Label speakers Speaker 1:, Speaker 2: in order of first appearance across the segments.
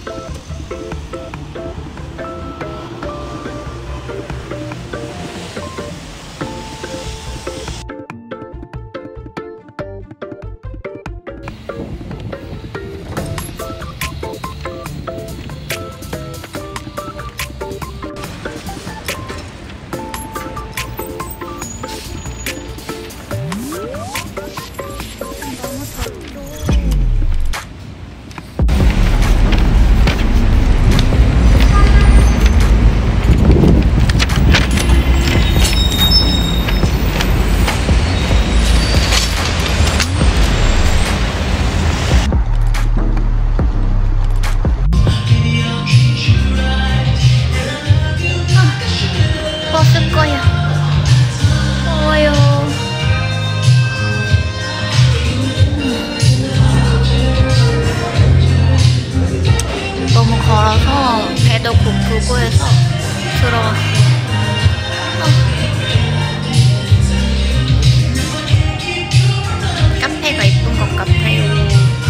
Speaker 1: 벗을 거야. 더워요. 너무 걸어서 배도 고프고 해서 들어왔어요. 카페가 이쁜 것 같아요.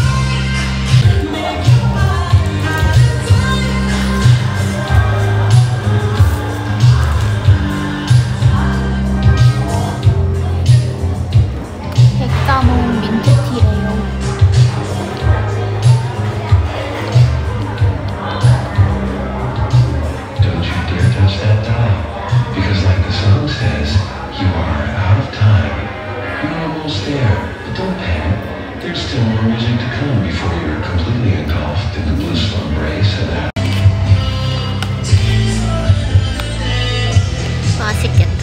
Speaker 1: 백사몬 민트티래요.
Speaker 2: Don't you dare touch that dial, because like the song says, you are out of time. You're almost there, but don't panic. There's still more music to come before you're completely engulfed in the blissful embrace of that.
Speaker 1: 맛있겠다.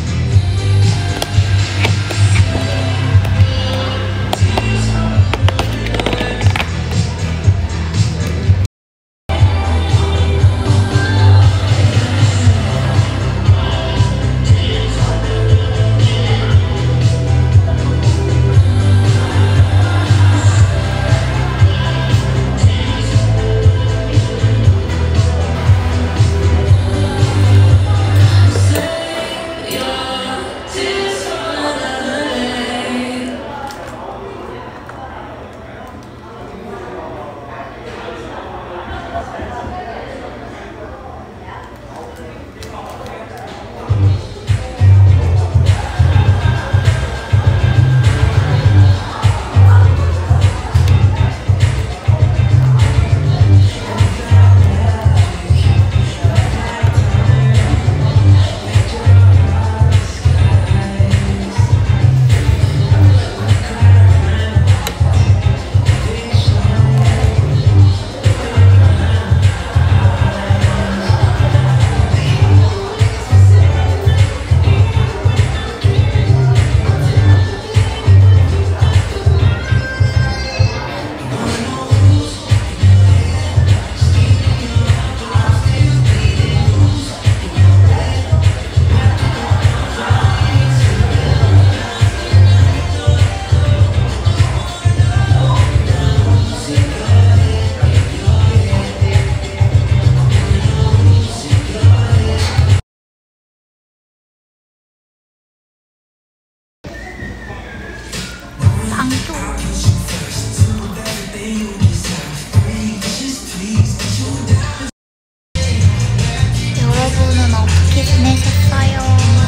Speaker 1: 여러분은 어떻게 지내셨어요?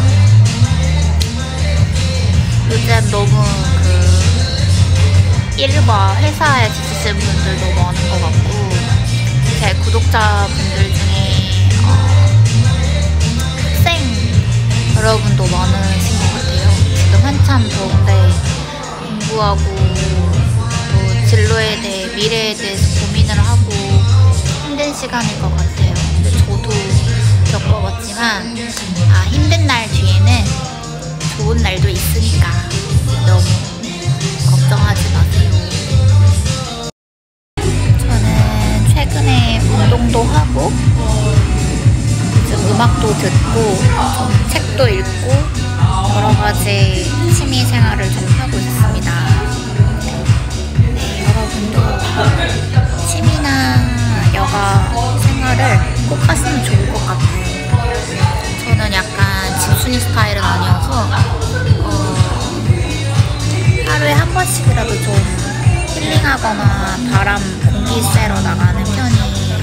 Speaker 1: 요즘 너무 일과 회사에 지치신 분들도 많은 것 같고, 제 구독자분들 중에 학생 여러분도 많으신 것 같아요. 지금 한참 더운데 공부하고 또 진로에 대해, 미래에 대해서 고민을 하고 힘든 시간일 것 같아요. 근데 저도 겪어봤지만 힘든 날 뒤에는 좋은 날도 있으니까 너무 걱정하지 마세요. 저는 최근에 운동도 하고 음악도 듣고 책도 읽고 여러 가지 취미 생활을 좀 하고 있습니다. 네, 여러분도 취미나 여가 생활을 꼭 하시면 좋을 것 같아요. 저는 약간 집순이 스타일은 아니어서 하루에 한 번씩이라도 좀 힐링하거나 공기 쐬러 나가는 편이에요.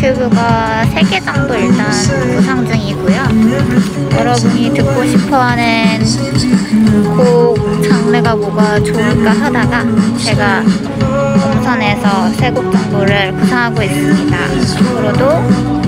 Speaker 1: 유튜브가 3개 정도 일단 구상 중이고요. 여러분이 듣고 싶어하는 곡 장르가 뭐가 좋을까 하다가 제가 음선에서 3곡 정도를 구상하고 있습니다. 앞으로도